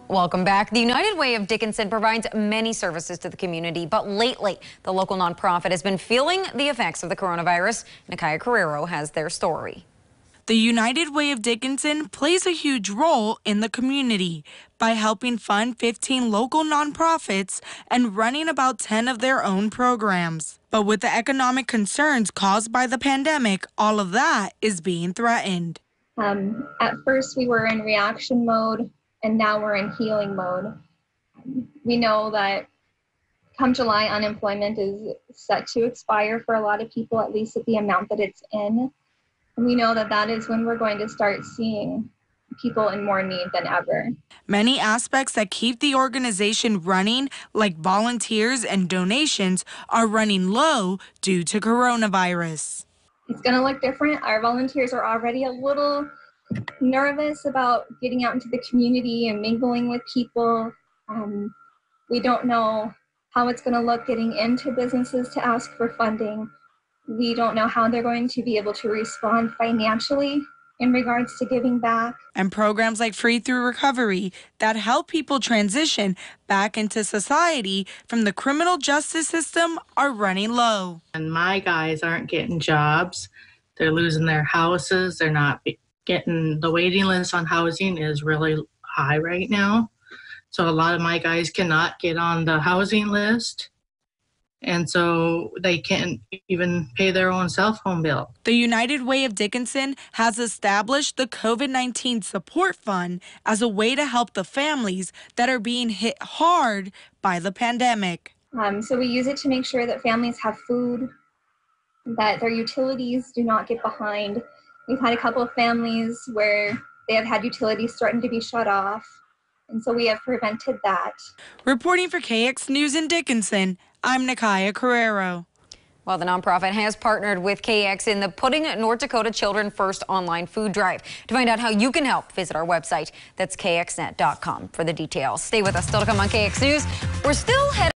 Welcome back. The United Way of Dickinson provides many services to the community, but lately the local nonprofit has been feeling the effects of the coronavirus. Nakaya Carrero has their story. The United Way of Dickinson plays a huge role in the community by helping fund 15 local nonprofits and running about 10 of their own programs. But with the economic concerns caused by the pandemic, all of that is being threatened. At first we were in reaction mode, and now we're in healing mode. We know that come July, unemployment is set to expire for a lot of people, at least at the amount that it's in. And we know that that is when we're going to start seeing people in more need than ever. Many aspects that keep the organization running, like volunteers and donations, are running low due to coronavirus. It's going to look different. Our volunteers are already a little nervous about getting out into the community and mingling with people. We don't know how it's going to look getting into businesses to ask for funding. We don't know how they're going to be able to respond financially in regards to giving back. And programs like Free Through Recovery that help people transition back into society from the criminal justice system are running low. And my guys aren't getting jobs. They're losing their houses. They're not getting, the waiting list on housing is really high right now. So a lot of my guys cannot get on the housing list. And so they can't even pay their own cell phone bill. The United Way of Dickinson has established the COVID-19 Support Fund as a way to help the families that are being hit hard by the pandemic. So we use it to make sure that families have food, that their utilities do not get behind. We've had a couple of families where they have had utilities threaten to be shut off, and so we have prevented that. Reporting for KX News in Dickinson, I'm Nakaya Carrero. Well, the nonprofit has partnered with KX in the Putting North Dakota Children First online food drive. To find out how you can help, visit our website. That's kxnet.com for the details. Stay with us. Still to come on KX News. We're still heading